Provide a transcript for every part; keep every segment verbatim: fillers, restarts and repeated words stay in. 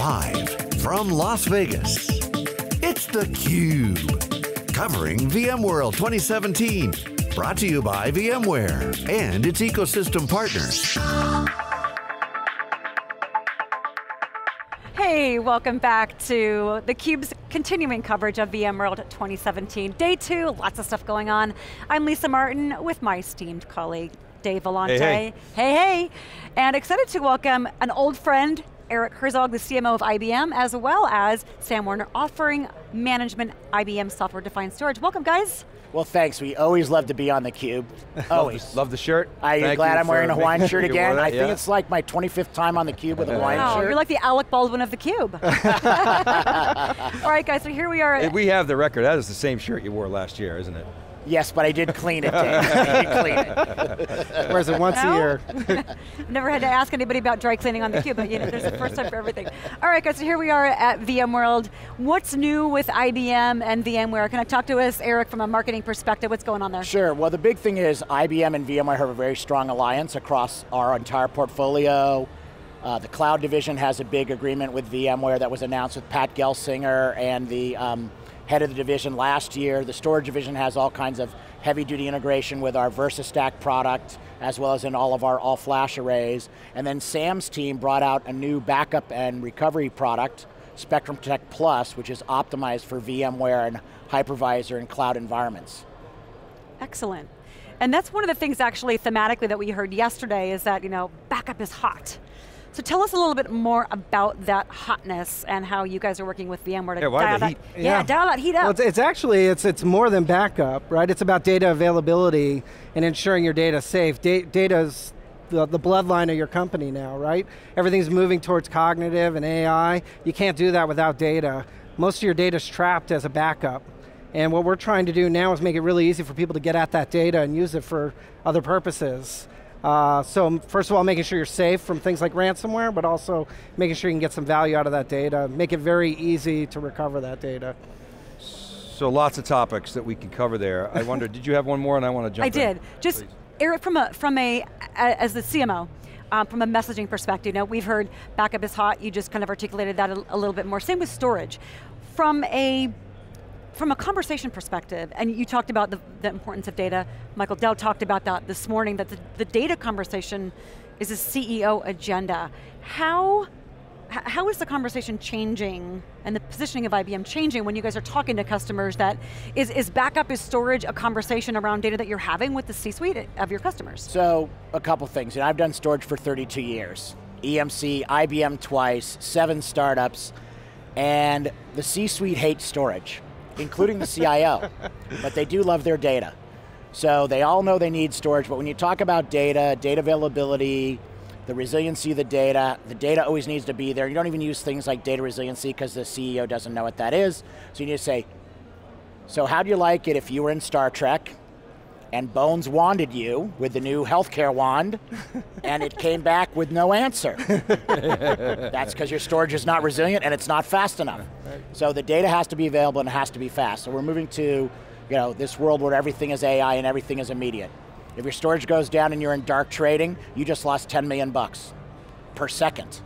Live from Las Vegas, it's theCUBE. Covering VMworld twenty seventeen. Brought to you by VMware and its ecosystem partners. Hey, welcome back to theCUBE's continuing coverage of VMworld twenty seventeen. Day two, lots of stuff going on. I'm Lisa Martin with my esteemed colleague, Dave Vellante. Hey, hey. Hey, hey. And excited to welcome an old friend, Eric Herzog, the C M O of I B M, as well as Sam Warner, offering management I B M software-defined storage. Welcome, guys. Well, thanks. We always love to be on theCUBE. Always. Love the, love the shirt. Are you Thank glad you I'm wearing a for Hawaiian making shirt sure you wore again? that, I yeah. think it's like my twenty-fifth time on theCUBE with a Hawaiian Wow, shirt. you're like the Alec Baldwin of theCUBE. All right, guys, so here we are. We have the record. That is the same shirt you wore last year, isn't it? Yes, but I did clean it, Dave. I did clean it. Wears it once No? a year. Never had to ask anybody about dry cleaning on theCUBE, but you know, there's a first time for everything. All right, guys, so here we are at VMworld. What's new with I B M and VMware? Can I talk to us, Eric, from a marketing perspective? What's going on there? Sure, well the big thing is I B M and VMware have a very strong alliance across our entire portfolio. Uh, the cloud division has a big agreement with VMware that was announced with Pat Gelsinger and the um, head of the division last year. The storage division has all kinds of heavy duty integration with our VersaStack product, as well as in all of our all flash arrays. And then Sam's team brought out a new backup and recovery product, Spectrum Protect Plus, which is optimized for VMware and hypervisor and cloud environments. Excellent. And that's one of the things actually thematically that we heard yesterday is that, you know, backup is hot. So tell us a little bit more about that hotness and how you guys are working with VMware to Yeah, why dial the that, heat? yeah, Yeah. dial that heat up. Well, it's, it's actually, it's, it's more than backup, right? It's about data availability and ensuring your data's safe. Da data's the, the bloodline of your company now, right? Everything's moving towards cognitive and A I. You can't do that without data. Most of your data's trapped as a backup. And what we're trying to do now is make it really easy for people to get at that data and use it for other purposes. Uh, so first of all, making sure you're safe from things like ransomware, but also making sure you can get some value out of that data, make it very easy to recover that data. So lots of topics that we can cover there. I wonder, did you have one more and I want to jump I in? did. Just, Please. Eric, from a, from a, as the C M O, um, from a messaging perspective, now we've heard backup is hot, you just kind of articulated that a, a little bit more. Same with storage. From a From a conversation perspective, and you talked about the, the importance of data, Michael Dell talked about that this morning, that the, the data conversation is a C E O agenda. How, h- how is the conversation changing and the positioning of I B M changing when you guys are talking to customers that, is, is backup, is storage a conversation around data that you're having with the C-suite of your customers? So, a couple things. You know, I've done storage for thirty-two years. E M C, I B M twice, seven startups, and the C-suite hates storage, including the C I O, but they do love their data. So they all know they need storage, but when you talk about data, data availability, the resiliency of the data, the data always needs to be there. You don't even use things like data resiliency because the C E O doesn't know what that is. So you need to say, so how'd you like it if you were in Star Trek and Bones wanded you with the new healthcare wand and it came back with no answer? That's because your storage is not resilient and it's not fast enough. So the data has to be available and it has to be fast. So we're moving to, you know, this world where everything is A I and everything is immediate. If your storage goes down and you're in dark trading, you just lost ten million bucks per second.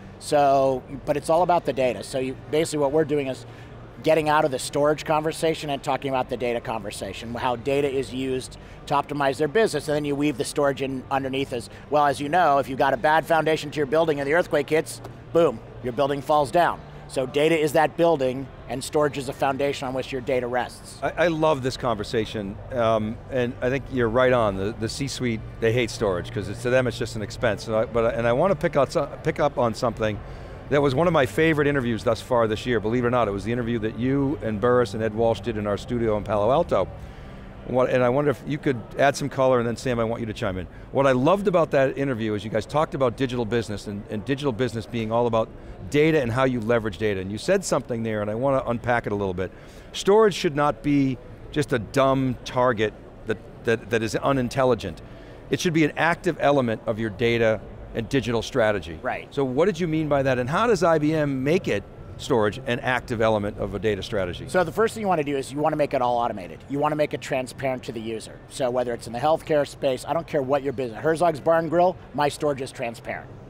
So, but it's all about the data. So you, basically what we're doing is getting out of the storage conversation and talking about the data conversation, how data is used to optimize their business, and then you weave the storage in underneath as, well, as you know, if you've got a bad foundation to your building and the earthquake hits, boom, your building falls down. So data is that building, and storage is the foundation on which your data rests. I, I love this conversation, um, and I think you're right on. The, the C-suite, they hate storage, because to them it's just an expense. So I, but, and I want to pick, out, pick up on something that was one of my favorite interviews thus far this year, believe it or not. It was the interview that you and Burris and Ed Walsh did in our studio in Palo Alto. What, and I wonder if you could add some color, and then Sam, I want you to chime in. What I loved about that interview is you guys talked about digital business, and, and digital business being all about data and how you leverage data. And you said something there, and I want to unpack it a little bit. Storage should not be just a dumb target that, that, that is unintelligent. It should be an active element of your data and digital strategy. Right. So what did you mean by that, and how does I B M make it storage an active element of a data strategy? So the first thing you want to do is you want to make it all automated. You want to make it transparent to the user. So whether it's in the healthcare space, I don't care what your business. Herzog's Bar and Grill, my storage is transparent.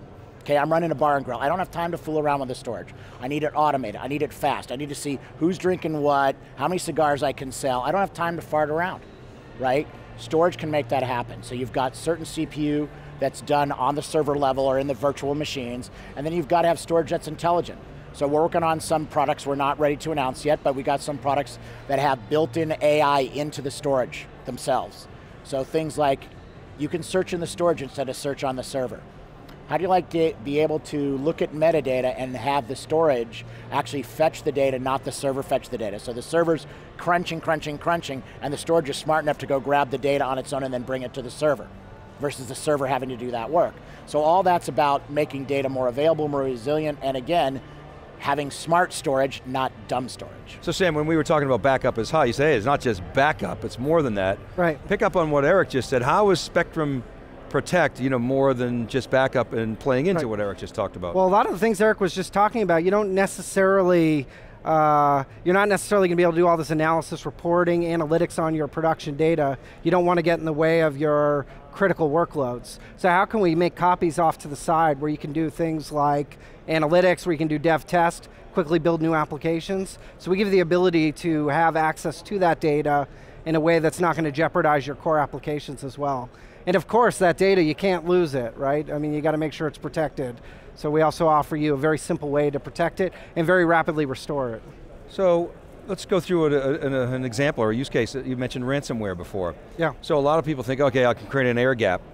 Okay, I'm running a bar and grill. I don't have time to fool around with the storage. I need it automated, I need it fast. I need to see who's drinking what, how many cigars I can sell. I don't have time to fart around, right? Storage can make that happen. So you've got certain C P U that's done on the server level or in the virtual machines, and then you've got to have storage that's intelligent. So we're working on some products we're not ready to announce yet, but we got some products that have built-in A I into the storage themselves. So things like, you can search in the storage instead of search on the server. How do you like to be able to look at metadata and have the storage actually fetch the data, not the server fetch the data? So the server's crunching, crunching, crunching, and the storage is smart enough to go grab the data on its own and then bring it to the server, versus the server having to do that work. So all that's about making data more available, more resilient, and again, having smart storage, not dumb storage. So Sam, when we were talking about backup is high, you say, hey, it's not just backup, it's more than that. Right. Pick up on what Eric just said. How is Spectrum Protect, you know, more than just backup and playing into right. what Eric just talked about? Well, a lot of the things Eric was just talking about, you don't necessarily, uh, you're not necessarily going to be able to do all this analysis, reporting, analytics on your production data. You don't want to get in the way of your critical workloads. So how can we make copies off to the side where you can do things like analytics, where you can do dev test, quickly build new applications? So we give you the ability to have access to that data in a way that's not going to jeopardize your core applications as well. And of course, that data, you can't lose it, right? I mean, you got to make sure it's protected. So we also offer you a very simple way to protect it and very rapidly restore it. So let's go through a, a, an, an example or a use case. You mentioned ransomware before. Yeah. So a lot of people think, okay, I can create an air gap.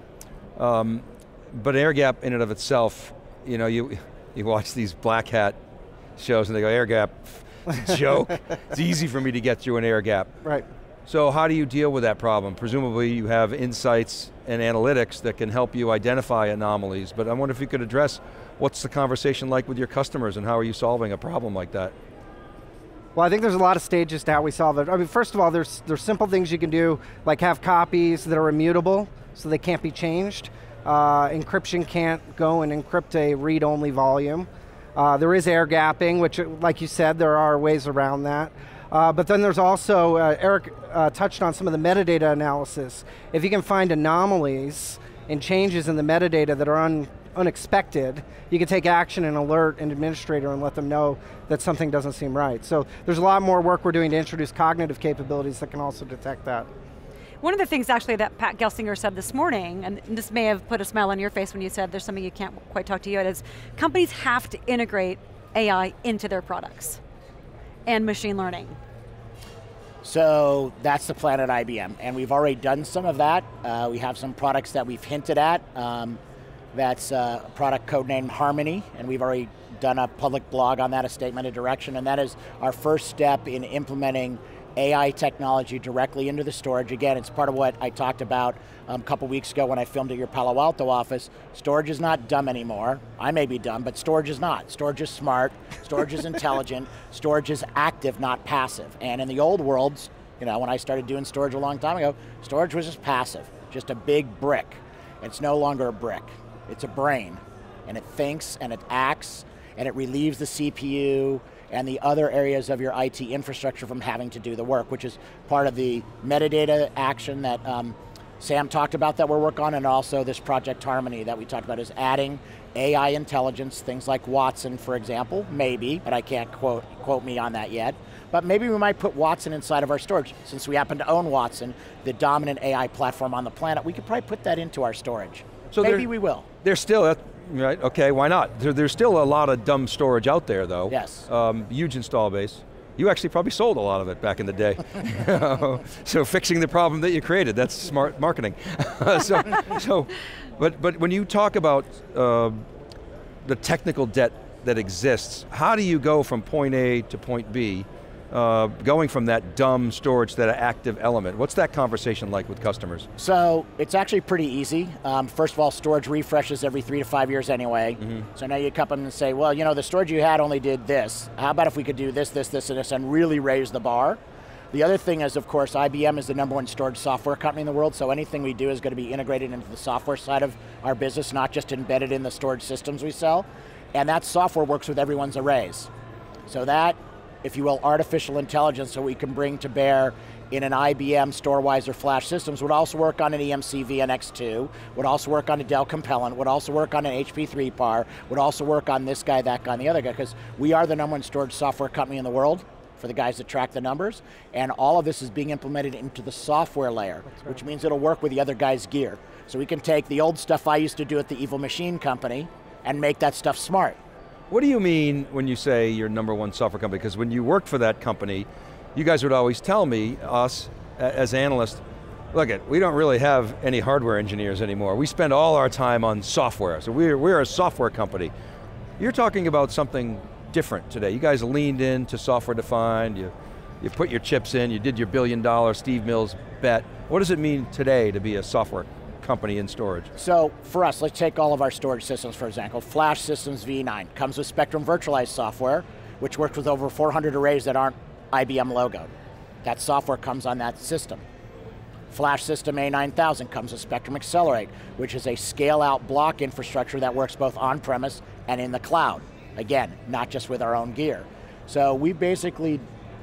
Um, but air gap in and of itself, you know, you, you watch these black hat shows and they go, air gap, it's a joke. It's easy for me to get through an air gap. Right. So how do you deal with that problem? Presumably you have insights and analytics that can help you identify anomalies, but I wonder if you could address what's the conversation like with your customers and how are you solving a problem like that? Well, I think there's a lot of stages to how we solve it. I mean, first of all, there's, there's simple things you can do, like have copies that are immutable, so they can't be changed. Uh, encryption can't go and encrypt a read-only volume. Uh, there is air gapping, which, like you said, there are ways around that. Uh, but then there's also, uh, Eric uh, touched on some of the metadata analysis. If you can find anomalies and changes in the metadata that are un unexpected, you can take action and alert an administrator and let them know that something doesn't seem right. So there's a lot more work we're doing to introduce cognitive capabilities that can also detect that. One of the things actually that Pat Gelsinger said this morning, and this may have put a smile on your face when you said there's something you can't quite talk to you about, is companies have to integrate A I into their products and machine learning. So that's the plan at I B M, and we've already done some of that. Uh, we have some products that we've hinted at. Um, that's uh, a product codenamed Harmony, and we've already done a public blog on that, a statement of direction, and that is our first step in implementing A I technology directly into the storage. Again, it's part of what I talked about um, a couple weeks ago when I filmed at your Palo Alto office. Storage is not dumb anymore. I may be dumb, but storage is not. Storage is smart, storage is intelligent, storage is active, not passive. And in the old worlds, you know, when I started doing storage a long time ago, storage was just passive, just a big brick. It's no longer a brick, it's a brain. And it thinks and it acts and it relieves the C P U and the other areas of your I T infrastructure from having to do the work, which is part of the metadata action that um, Sam talked about that we're working on, and also this Project Harmony that we talked about is adding A I intelligence, things like Watson, for example, maybe, but I can't quote, quote me on that yet. But maybe we might put Watson inside of our storage. Since we happen to own Watson, the dominant A I platform on the planet, we could probably put that into our storage. So maybe we will. There's still, right, okay, why not? There, there's still a lot of dumb storage out there though. Yes. Um, huge install base. You actually probably sold a lot of it back in the day. So fixing the problem that you created, that's smart marketing. so, so, but, but when you talk about uh, the technical debt that exists, how do you go from point A to point B, uh, going from that dumb storage to that active element? What's that conversation like with customers? So it's actually pretty easy. Um, first of all, storage refreshes every three to five years anyway. Mm-hmm. So now you come up and say, well, you know, the storage you had only did this. How about if we could do this, this, this, and this, and really raise the bar? The other thing is, of course, I B M is the number one storage software company in the world, so anything we do is going to be integrated into the software side of our business, not just embedded in the storage systems we sell. And that software works with everyone's arrays. So that, if you will, artificial intelligence, so we can bring to bear in an I B M StoreWiser flash systems would also work on an E M C V N X two, would also work on a Dell Compellent, would also work on an H P three par, would also work on this guy, that guy, and the other guy, because we are the number one storage software company in the world for the guys that track the numbers, and all of this is being implemented into the software layer, right. which means it'll work with the other guy's gear. So we can take the old stuff I used to do at the Evil Machine Company and make that stuff smart. What do you mean when you say you're number one software company? Because when you worked for that company, you guys would always tell me, us, as analysts, look it, we don't really have any hardware engineers anymore. We spend all our time on software, so we're, we're a software company. You're talking about something different today. You guys leaned into software defined, you, you put your chips in, you did your billion dollar Steve Mills bet. What does it mean today to be a software company in storage? So for us, let's take all of our storage systems, for example. Flash Systems V nine comes with Spectrum virtualized software, which works with over four hundred arrays that aren't I B M logoed. That software comes on that system. Flash System A nine thousand comes with Spectrum Accelerate, which is a scale-out block infrastructure that works both on-premise and in the cloud. Again, not just with our own gear. So we basically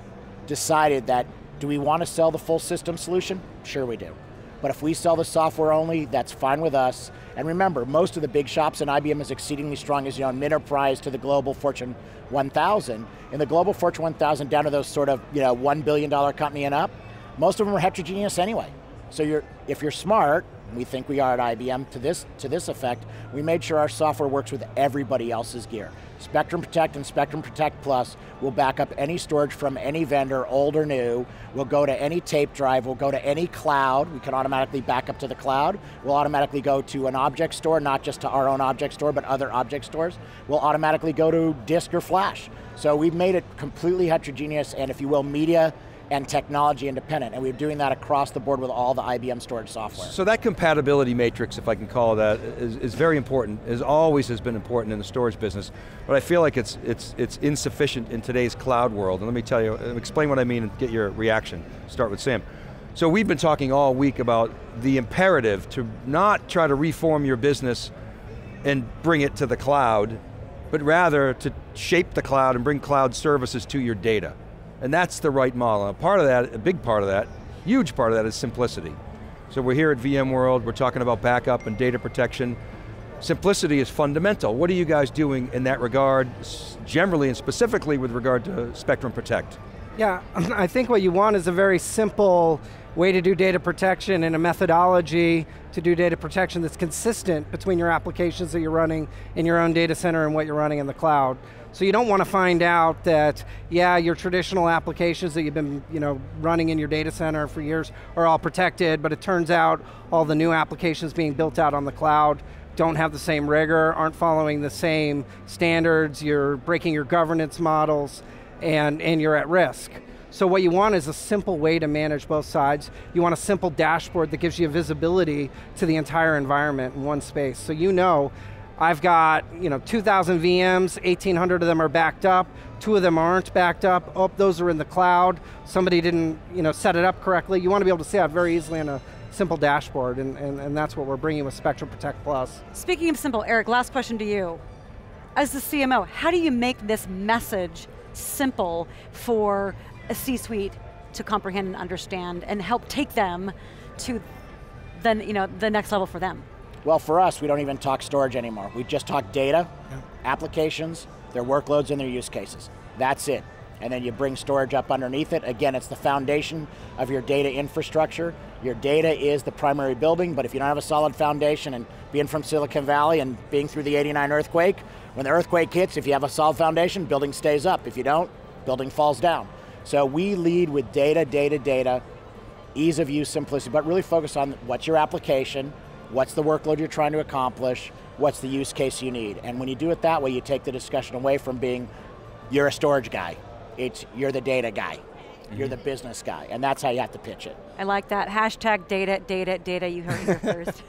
decided that, do we want to sell the full system solution? Sure we do. But if we sell the software only, that's fine with us. And remember, most of the big shops in I B M is exceedingly strong, as you know, mid-enterprise to the global Fortune one thousand. In the global Fortune one thousand, down to those sort of, you know, one billion dollar company and up, most of them are heterogeneous anyway. So you're, if you're smart, we think we are at I B M to this, to this effect, we made sure our software works with everybody else's gear. Spectrum Protect and Spectrum Protect Plus will back up any storage from any vendor, old or new. We'll go to any tape drive, we'll go to any cloud. We can automatically back up to the cloud. We'll automatically go to an object store, not just to our own object store, but other object stores. We'll automatically go to disk or flash. So we've made it completely heterogeneous and, if you will, media and technology independent, and we're doing that across the board with all the I B M storage software. So that compatibility matrix, if I can call it that, is, is very important, is always has been important in the storage business, but I feel like it's, it's, it's insufficient in today's cloud world, and let me tell you, explain what I mean and get your reaction. Start with Sam. So we've been talking all week about the imperative to not try to reform your business and bring it to the cloud, but rather to shape the cloud and bring cloud services to your data. And that's the right model. And part of that, a big part of that, huge part of that is simplicity. So we're here at VMworld, we're talking about backup and data protection. Simplicity is fundamental. What are you guys doing in that regard, generally and specifically with regard to Spectrum Protect? Yeah, I think what you want is a very simple way to do data protection and a methodology to do data protection that's consistent between your applications that you're running in your own data center and what you're running in the cloud. So you don't want to find out that, yeah, your traditional applications that you've been you know, running in your data center for years are all protected, but it turns out all the new applications being built out on the cloud don't have the same rigor, aren't following the same standards, you're breaking your governance models, and, and you're at risk. So what you want is a simple way to manage both sides. You want a simple dashboard that gives you visibility to the entire environment in one space. So you know, I've got you know, two thousand V Ms, eighteen hundred of them are backed up, two of them aren't backed up, oh, those are in the cloud, somebody didn't you know, set it up correctly. You want to be able to see that very easily in a simple dashboard, and, and, and that's what we're bringing with Spectrum Protect Plus. Speaking of simple, Eric, last question to you. As the C M O, how do you make this message simple for a C-suite to comprehend and understand and help take them to then, you know, the next level for them? Well, for us, we don't even talk storage anymore. We just talk data, yeah. applications, their workloads, and their use cases. That's it. And then you bring storage up underneath it. Again, it's the foundation of your data infrastructure. Your data is the primary building, but if you don't have a solid foundation, and being from Silicon Valley and being through the eighty-nine earthquake, when the earthquake hits, if you have a solid foundation, building stays up. If you don't, building falls down. So we lead with data, data, data, ease of use, simplicity, but really focus on what's your application, what's the workload you're trying to accomplish, what's the use case you need. And when you do it that way, you take the discussion away from being, you're a storage guy. It's, you're the data guy. Mm-hmm. You're the business guy, and that's how you have to pitch it. I like that. Hashtag data, data, data, you heard it here first.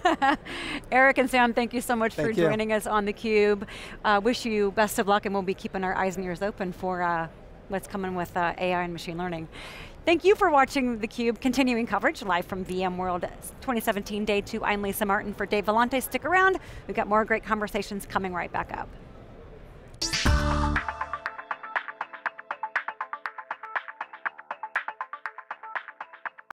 Eric and Sam, thank you so much thank for you. joining us on theCUBE. Uh, wish you best of luck, and we'll be keeping our eyes and ears open for uh, what's coming with uh, A I and machine learning. Thank you for watching theCUBE, continuing coverage live from VMworld twenty seventeen Day two. I'm Lisa Martin for Dave Vellante. Stick around, we've got more great conversations coming right back up.